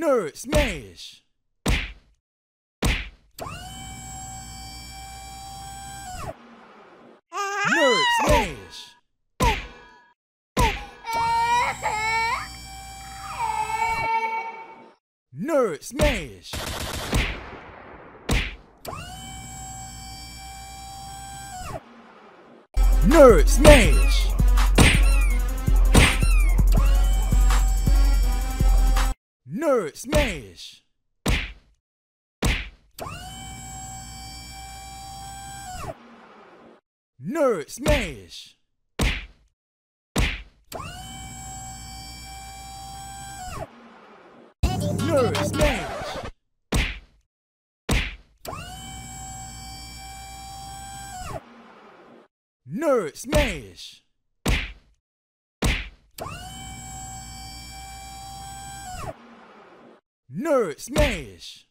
Nerd Smash. Nerd Smash. Nerd Smash. Nerd Smash. Nerd Smash. Nerd Smash. Nerd Smash. Nerd Smash. Nerd Smash.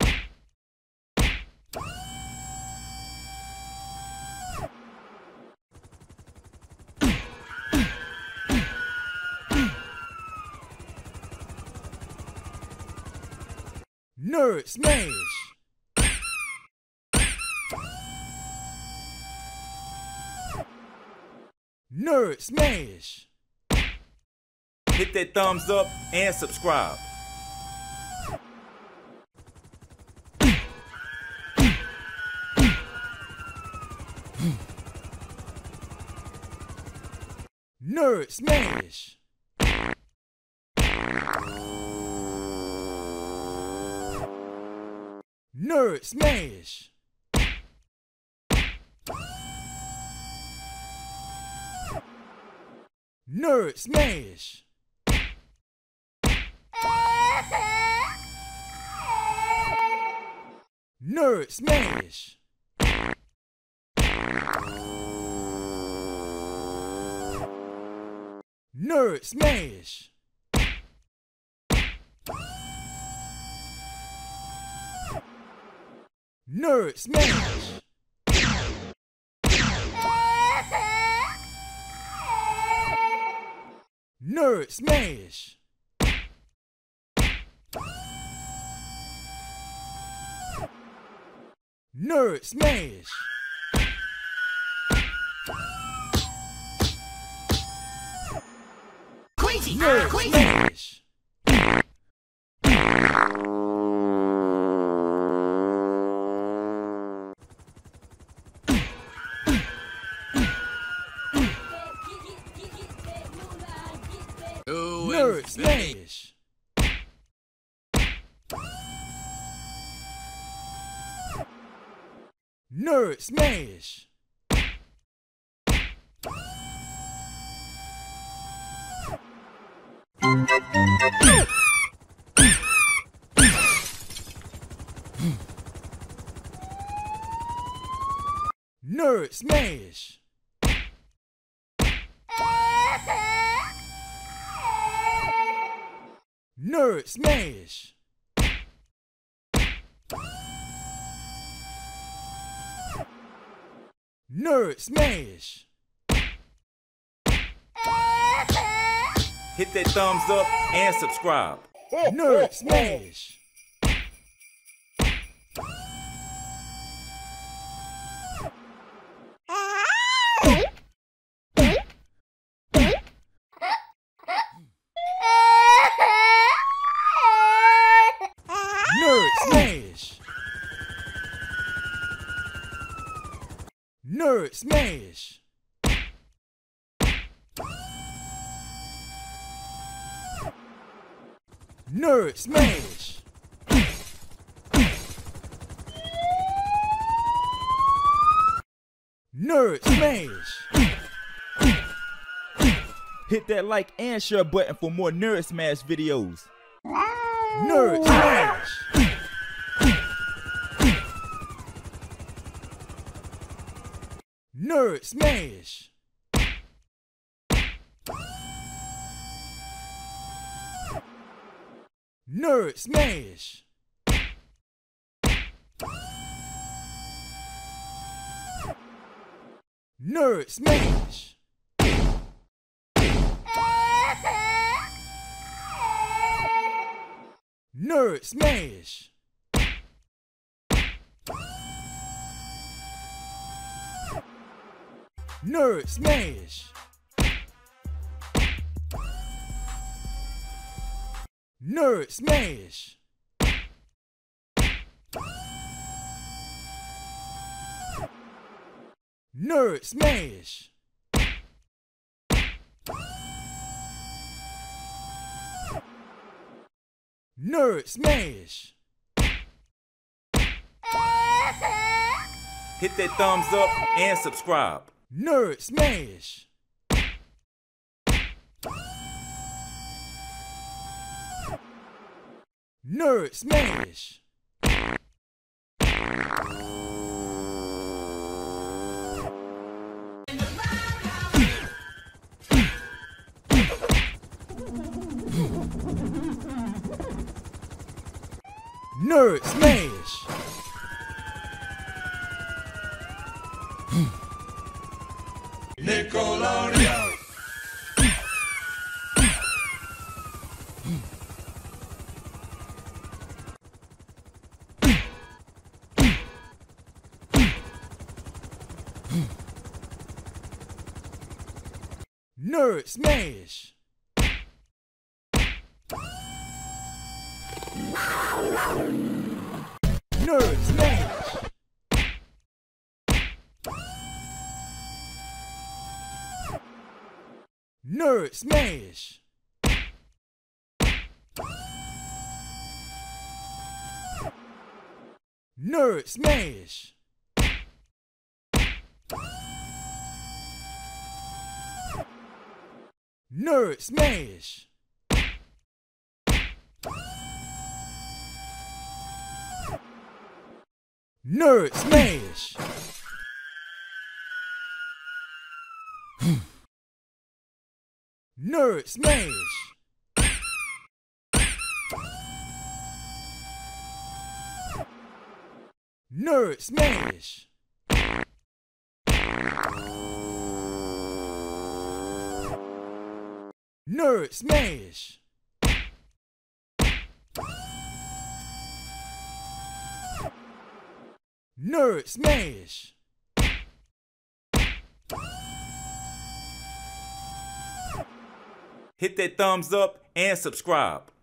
Nerd Smash. Nerd Smash. Hit that thumbs up and subscribe. Nerd Smash. Nerd Smash. Nerd Smash. Nerd Smash. Nerd Smash. Nerd Smash. Nerd Smash. Nerd Smash. Crazy! Nerd Smash. Nerd Smash. Nerd Smash. Nerd Smash. Nerd Smash. Nerd Smash. Hit that thumbs up and subscribe. Nerd Smash. Nerd Smash. Nerd Smash. Nerd Smash. Nerd Smash. Hit that like and share button for more Nerd Smash videos. Nerd Smash. Nerd Smash. Nerd Smash. Nerd Smash. Nerd smash. Nerd smash. Nerd smash. Nerd smash. Nerd smash. Hit that thumbs up and subscribe. Nerd smash. Nerd smash. Nerd smash. Nickelodeon. Nerd smash. Nerd smash. Nerd smash. Nerd smash. Nerd smash. Nerd smash. Nerd smash. Nerd smash. Nerd smash. Nerd smash. Hit that thumbs up and subscribe.